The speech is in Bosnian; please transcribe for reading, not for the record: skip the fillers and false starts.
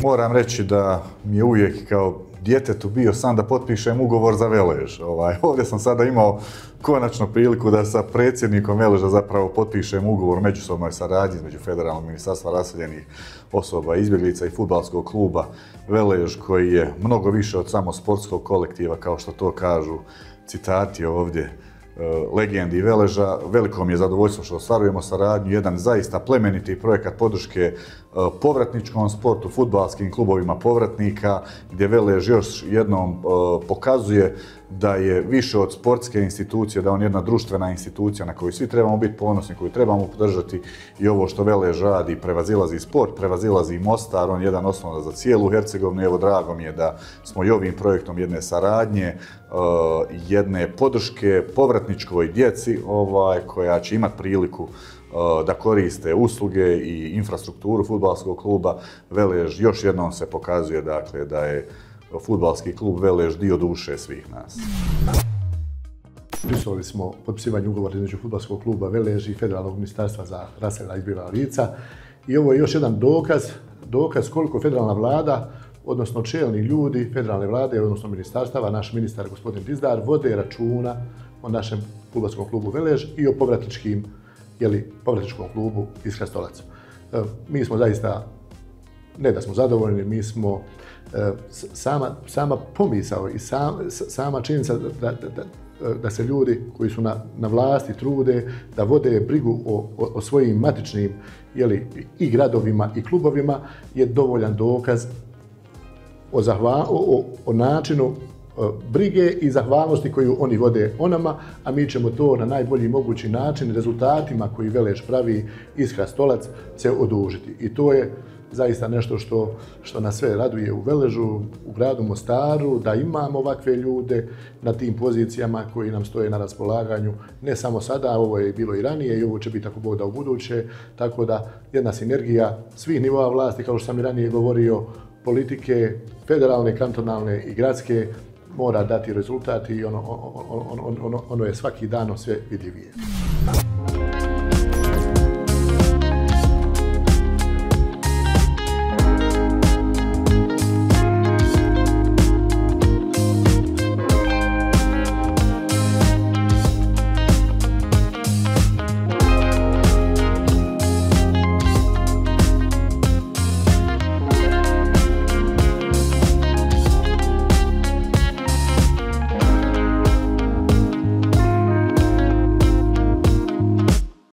Moram reći da mi je uvijek kao djetetu bio san da potpišem ugovor za Velež. Ovdje sam sada imao konačno priliku da sa predsjednikom Veleža zapravo potpišem ugovor o međusobnoj saradnji između Federalnog ministarstva raseljenih osoba, izbjeglica i fudbalskog kluba Velež, koji je mnogo više od samo sportskog kolektiva, kao što to kažu citati ovdje legendi Veleža. Veliko mi je zadovoljstvo što ostvarujemo saradnju, jedan zaista plemeniti projekat podrške povratničkom sportu, fudbalskim klubovima povratnika, gdje Velež još jednom pokazuje da je više od sportske institucije, da on je jedna društvena institucija na koju svi trebamo biti ponosni, koju trebamo podržati, i ovo što Velež radi prevazilazi sport, prevazilazi Mostar, on je jedan osnova za cijelu Hercegovinu. Evo, drago mi je da smo i ovim projektom jedne saradnje, jedne podrške povratničkoj djeci koja će imati priliku da koriste usluge i infrastrukturu fudbalskog kluba Velež. Još jednom se pokazuje dakle, da je fudbalski klub Velež dio duše svih nas. Prisustvovali smo potpisivanju ugovora između fudbalskog kluba Velež i Federalnog ministarstva za raseljena izbjeglica lica. I ovo je još jedan dokaz koliko federalna vlada, odnosno čelni ljudi federalne vlade, odnosno ministarstava, naš ministar gospodin Dizdar, vode računa o našem fudbalskom klubu Velež i o povratničkom klubu Iskra Stolac. Mi smo zaista, ne da smo zadovoljni, mi smo sama pomisao i sama činjenica da se ljudi koji su na vlasti trude da vode brigu o svojim matičnim i gradovima i klubovima je dovoljan dokaz o načinu brige i zahvalnosti koju oni vode o nama, a mi ćemo to na najbolji mogući način rezultatima koji Velež pravi Iskra Stolac se odužiti. I to je zaista nešto što nas sve raduje u Veležu, u gradu Mostaru, da imamo ovakve ljude na tim pozicijama koji nam stoje na raspolaganju, ne samo sada, ovo je bilo i ranije i ovo će biti ako Bog da u buduće, tako da jedna sinergija svih nivoa vlasti, kao što sam i ranije govorio, politike, federalne, kantonalne i gradske, mora dati rezultat i ono je svaki dan sve vidljivije.